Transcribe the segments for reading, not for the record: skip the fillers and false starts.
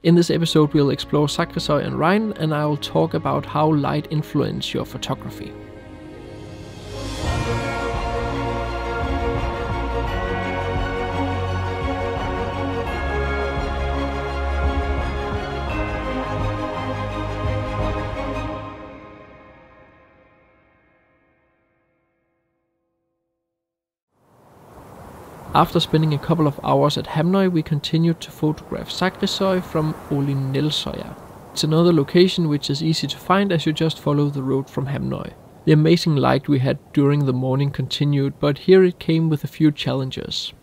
In this episode we'll explore Sakrisøy and Reine, and I will talk about how light influences your photography. After spending a couple of hours at Hamnøy, we continued to photograph Sakrisøy from Olinelsøya. It's another location which is easy to find as you just follow the road from Hamnøy. The amazing light we had during the morning continued, but here it came with a few challenges.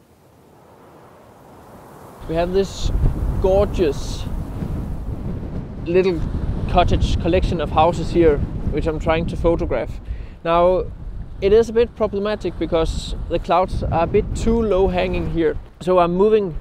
We have this gorgeous little cottage collection of houses here, which I'm trying to photograph. Now, it is a bit problematic because the clouds are a bit too low hanging here. So I'm moving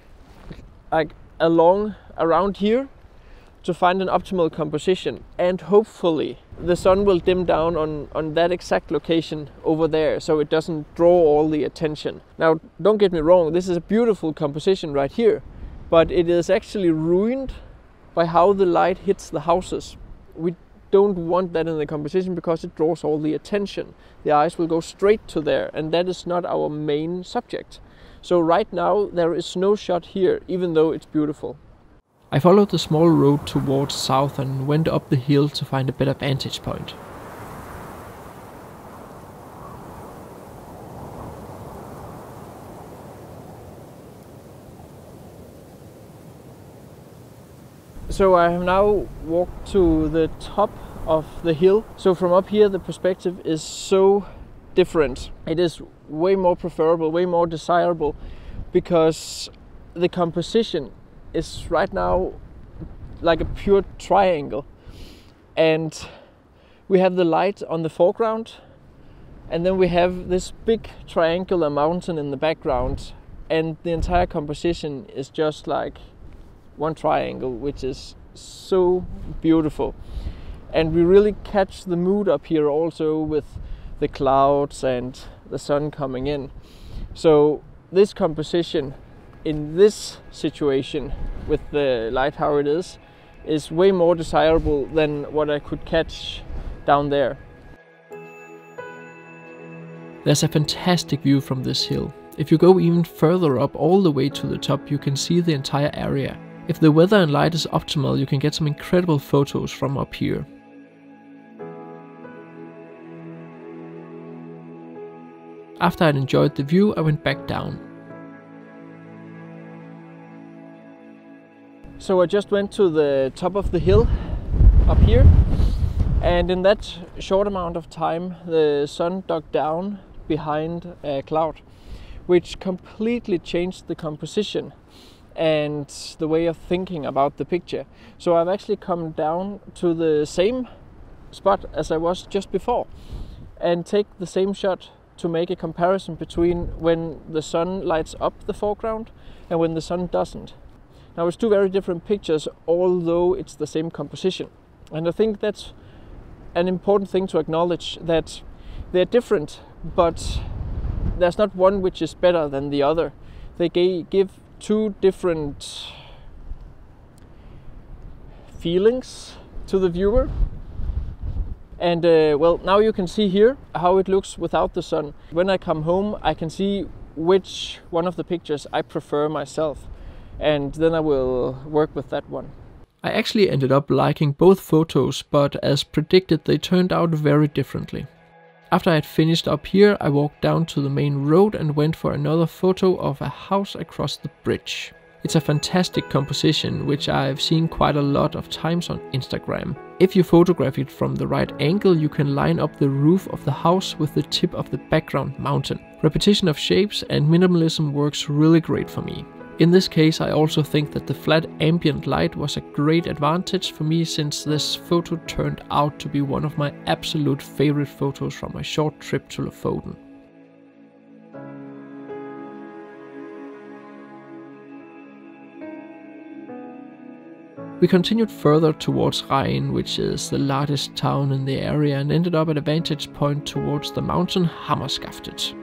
around here to find an optimal composition, and hopefully the sun will dim down on that exact location over there so it doesn't draw all the attention. Now, don't get me wrong, this is a beautiful composition right here, but it is actually ruined by how the light hits the houses. We don't want that in the composition because it draws all the attention. The eyes will go straight to there, and that is not our main subject. So right now there is no shot here, even though it's beautiful. I followed the small road towards south and went up the hill to find a better vantage point. So I have now walked to the top of the hill. So from up here the perspective is so different. It is way more preferable, way more desirable, because the composition is right now like a pure triangle, and we have the light on the foreground, and then we have this big triangular mountain in the background, and the entire composition is just like one triangle, which is so beautiful. And we really catch the mood up here also with the clouds and the sun coming in. So this composition in this situation with the light how it is way more desirable than what I could catch down there. There's a fantastic view from this hill. If you go even further up all the way to the top, you can see the entire area. If the weather and light is optimal, you can get some incredible photos from up here. After I'd enjoyed the view, I went back down. So I just went to the top of the hill up here, and in that short amount of time the sun dug down behind a cloud, which completely changed the composition and the way of thinking about the picture. So I've actually come down to the same spot as I was just before and take the same shot to make a comparison between when the sun lights up the foreground and when the sun doesn't. Now it's two very different pictures, although it's the same composition. And I think that's an important thing to acknowledge, that they're different, but there's not one which is better than the other. They give two different feelings to the viewer. And well, now you can see here how it looks without the sun. When I come home, I can see which one of the pictures I prefer myself, and then I will work with that one. I actually ended up liking both photos, but as predicted they turned out very differently. After I had finished up here, I walked down to the main road and went for another photo of a house across the bridge. It's a fantastic composition, which I've seen quite a lot of times on Instagram. If you photograph it from the right angle, you can line up the roof of the house with the tip of the background mountain. Repetition of shapes and minimalism works really great for me. In this case, I also think that the flat ambient light was a great advantage for me, since this photo turned out to be one of my absolute favorite photos from my short trip to Lofoten. We continued further towards Reine, which is the largest town in the area, and ended up at a vantage point towards the mountain Hammerskaftet.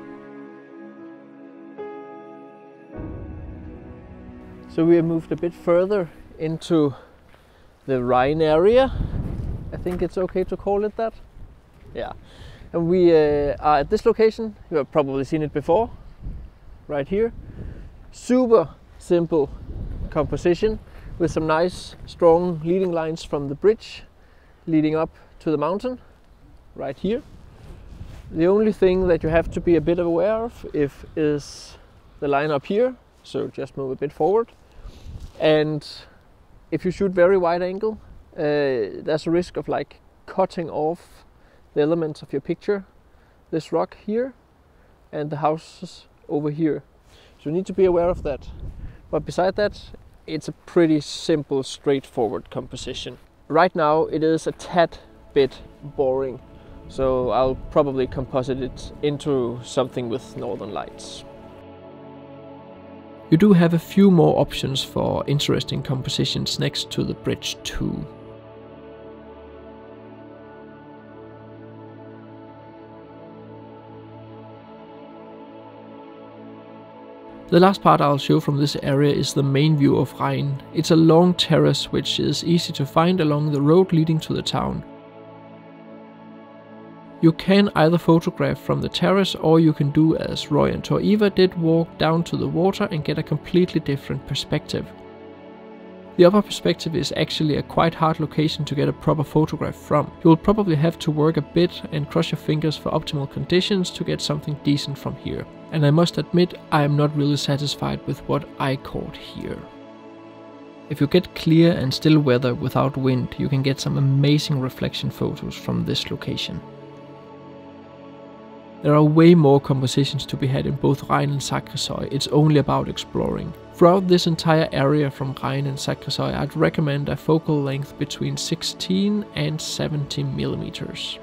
So we have moved a bit further into the Reine area. I think it's okay to call it that. Yeah. And we are at this location. You have probably seen it before. Right here. Super simple composition with some nice strong leading lines from the bridge leading up to the mountain right here. The only thing that you have to be a bit aware of is the line up here, so just move a bit forward. And if you shoot very wide angle, there's a risk of like cutting off the elements of your picture, this rock here and the houses over here. So you need to be aware of that. But beside that, it's a pretty simple, straightforward composition. Right now it is a tad bit boring, so I'll probably composite it into something with northern lights. You do have a few more options for interesting compositions next to the bridge too. The last part I'll show from this area is the main view of Reine. It's a long terrace which is easy to find along the road leading to the town. You can either photograph from the terrace, or you can do as Roy and Tor Eva did, walk down to the water and get a completely different perspective. The upper perspective is actually a quite hard location to get a proper photograph from. You'll probably have to work a bit and cross your fingers for optimal conditions to get something decent from here. And I must admit, I am not really satisfied with what I caught here. If you get clear and still weather without wind, you can get some amazing reflection photos from this location. There are way more compositions to be had in both Reine and Sakrisøy. It's only about exploring. Throughout this entire area from Reine and Sakrisøy, I'd recommend a focal length between 16 and 70 millimeters.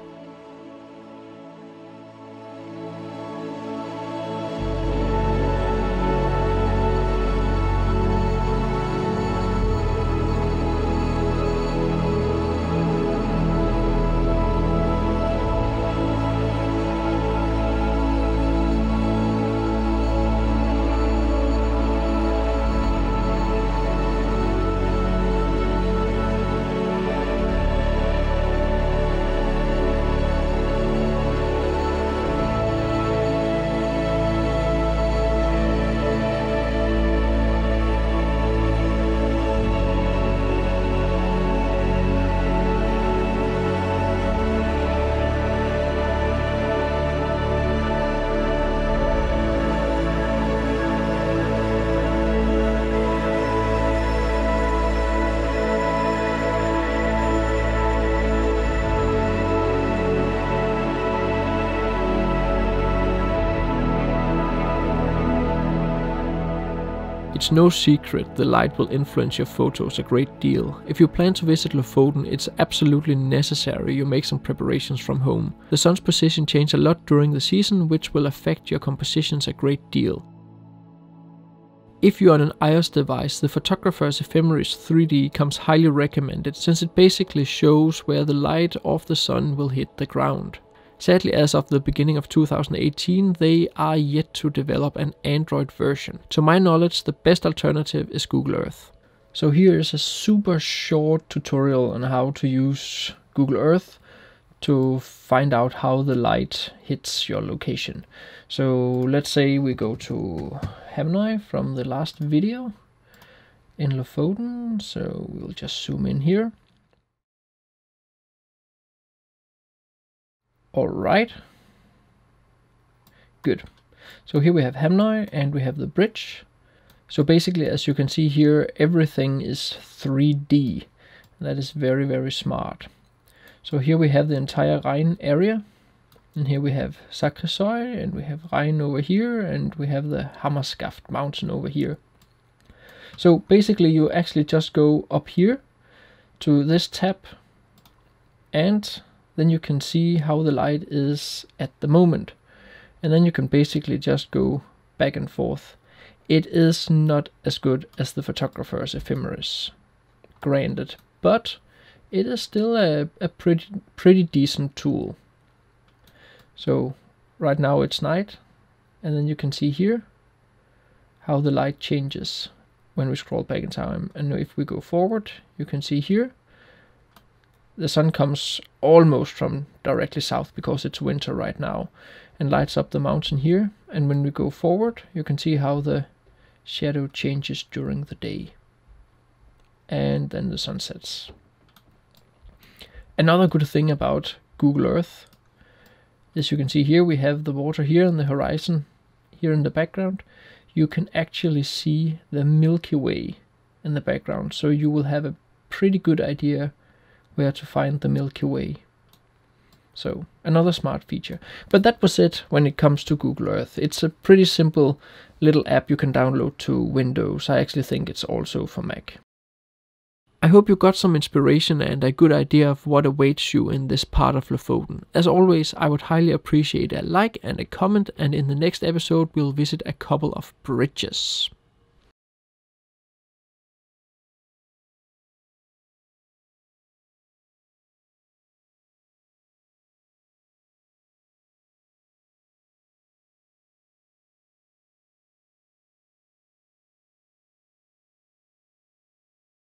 It's no secret the light will influence your photos a great deal. If you plan to visit Lofoten, it's absolutely necessary you make some preparations from home. The sun's position changes a lot during the season, which will affect your compositions a great deal. If you're on an iOS device, the photographer's ephemeris 3D comes highly recommended, since it basically shows where the light of the sun will hit the ground. Sadly, as of the beginning of 2018, they are yet to develop an Android version. To my knowledge, the best alternative is Google Earth. So here is a super short tutorial on how to use Google Earth to find out how the light hits your location. So let's say we go to Hamnøy from the last video in Lofoten. So we'll just zoom in here. Alright, good. So here we have Hamnøy and we have the bridge. So basically, as you can see here, everything is 3D. That is very, very smart. So here we have the entire Reine area. And here we have Sakrisøy, and we have Reine over here, and we have the Hammerskaft mountain over here. So basically you actually just go up here to this tab, and then you can see how the light is at the moment. And then you can basically just go back and forth. It is not as good as the photographer's ephemeris, granted, but it is still a pretty decent tool. So right now it's night, and then you can see here how the light changes when we scroll back in time. And if we go forward, you can see here, the sun comes almost from directly south because it's winter right now, and lights up the mountain here. And when we go forward, you can see how the shadow changes during the day. And then the sun sets. Another good thing about Google Earth, as you can see here, we have the water here and the horizon here in the background. You can actually see the Milky Way in the background, so you will have a pretty good idea where to find the Milky Way. So another smart feature. But that was it when it comes to Google Earth. It's a pretty simple little app you can download to Windows. I actually think it's also for Mac. I hope you got some inspiration and a good idea of what awaits you in this part of Lofoten. As always, I would highly appreciate a like and a comment, and in the next episode we'll visit a couple of bridges.